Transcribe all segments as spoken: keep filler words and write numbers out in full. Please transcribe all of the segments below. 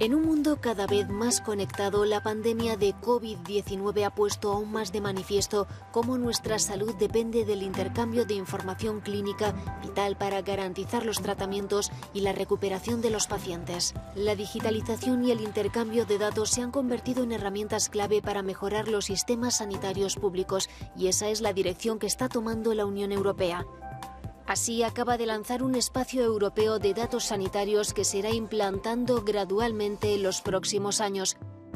En un mundo cada vez más conectado, la pandemia de COVID diecinueve ha puesto aún más de manifiesto cómo nuestra salud depende del intercambio de información clínica vital para garantizar los tratamientos y la recuperación de los pacientes. La digitalización y el intercambio de datos se han convertido en herramientas clave para mejorar los sistemas sanitarios públicos, y esa es la dirección que está tomando la Unión Europea. Así, acaba de lanzar un espacio europeo de datos sanitarios que se irá implantando gradualmente en los próximos años.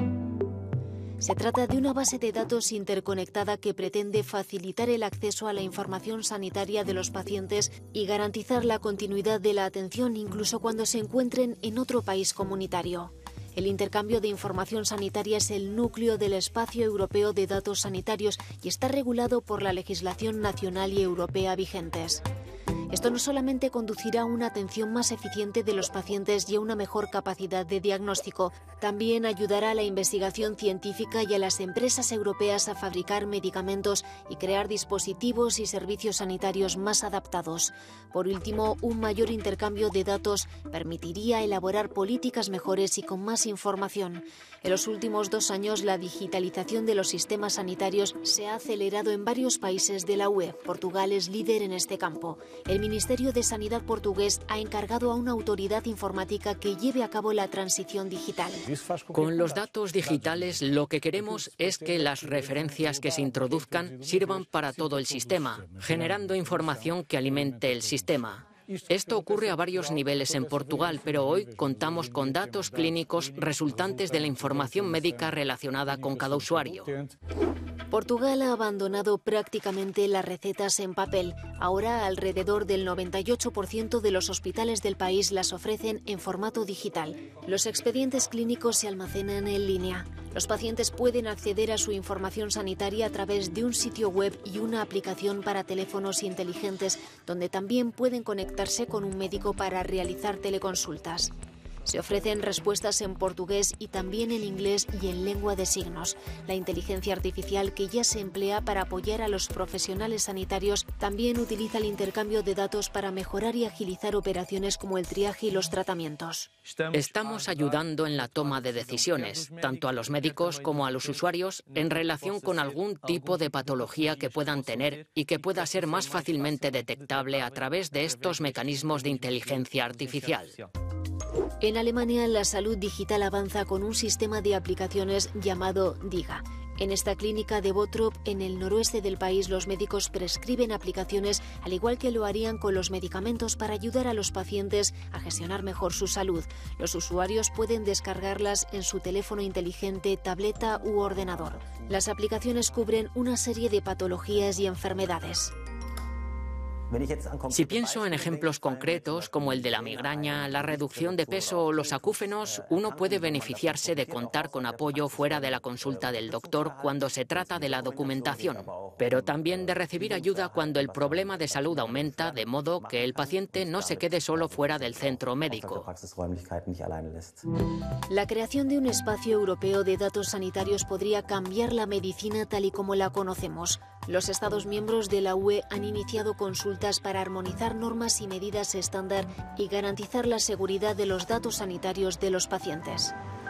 Se trata de una base de datos interconectada que pretende facilitar el acceso a la información sanitaria de los pacientes y garantizar la continuidad de la atención incluso cuando se encuentren en otro país comunitario. El intercambio de información sanitaria es el núcleo del espacio europeo de datos sanitarios y está regulado por la legislación nacional y europea vigentes. Esto no solamente conducirá a una atención más eficiente de los pacientes y a una mejor capacidad de diagnóstico, también ayudará a la investigación científica y a las empresas europeas a fabricar medicamentos y crear dispositivos y servicios sanitarios más adaptados. Por último, un mayor intercambio de datos permitiría elaborar políticas mejores y con más información. En los últimos dos años, la digitalización de los sistemas sanitarios se ha acelerado en varios países de la U E. Portugal es líder en este campo. El Ministerio de Sanidad portugués ha encargado a una autoridad informática que lleve a cabo la transición digital. Con los datos digitales, lo que queremos es que las referencias que se introduzcan sirvan para todo el sistema, generando información que alimente el sistema. Esto ocurre a varios niveles en Portugal, pero hoy contamos con datos clínicos resultantes de la información médica relacionada con cada usuario. Portugal ha abandonado prácticamente las recetas en papel. Ahora, alrededor del noventa y ocho por ciento de los hospitales del país las ofrecen en formato digital. Los expedientes clínicos se almacenan en línea. Los pacientes pueden acceder a su información sanitaria a través de un sitio web y una aplicación para teléfonos inteligentes, donde también pueden conectarse con un médico para realizar teleconsultas. Se ofrecen respuestas en portugués y también en inglés y en lengua de signos. La inteligencia artificial, que ya se emplea para apoyar a los profesionales sanitarios, también utiliza el intercambio de datos para mejorar y agilizar operaciones como el triaje y los tratamientos. Estamos ayudando en la toma de decisiones, tanto a los médicos como a los usuarios, en relación con algún tipo de patología que puedan tener y que pueda ser más fácilmente detectable a través de estos mecanismos de inteligencia artificial. En Alemania, la salud digital avanza con un sistema de aplicaciones llamado DIGA. En esta clínica de Bottrop, en el noroeste del país, los médicos prescriben aplicaciones, al igual que lo harían con los medicamentos, para ayudar a los pacientes a gestionar mejor su salud. Los usuarios pueden descargarlas en su teléfono inteligente, tableta u ordenador. Las aplicaciones cubren una serie de patologías y enfermedades. Si pienso en ejemplos concretos como el de la migraña, la reducción de peso o los acúfenos, uno puede beneficiarse de contar con apoyo fuera de la consulta del doctor cuando se trata de la documentación, pero también de recibir ayuda cuando el problema de salud aumenta, de modo que el paciente no se quede solo fuera del centro médico. La creación de un espacio europeo de datos sanitarios podría cambiar la medicina tal y como la conocemos. Los Estados miembros de la U E han iniciado consultas para armonizar normas y medidas estándar y garantizar la seguridad de los datos sanitarios de los pacientes.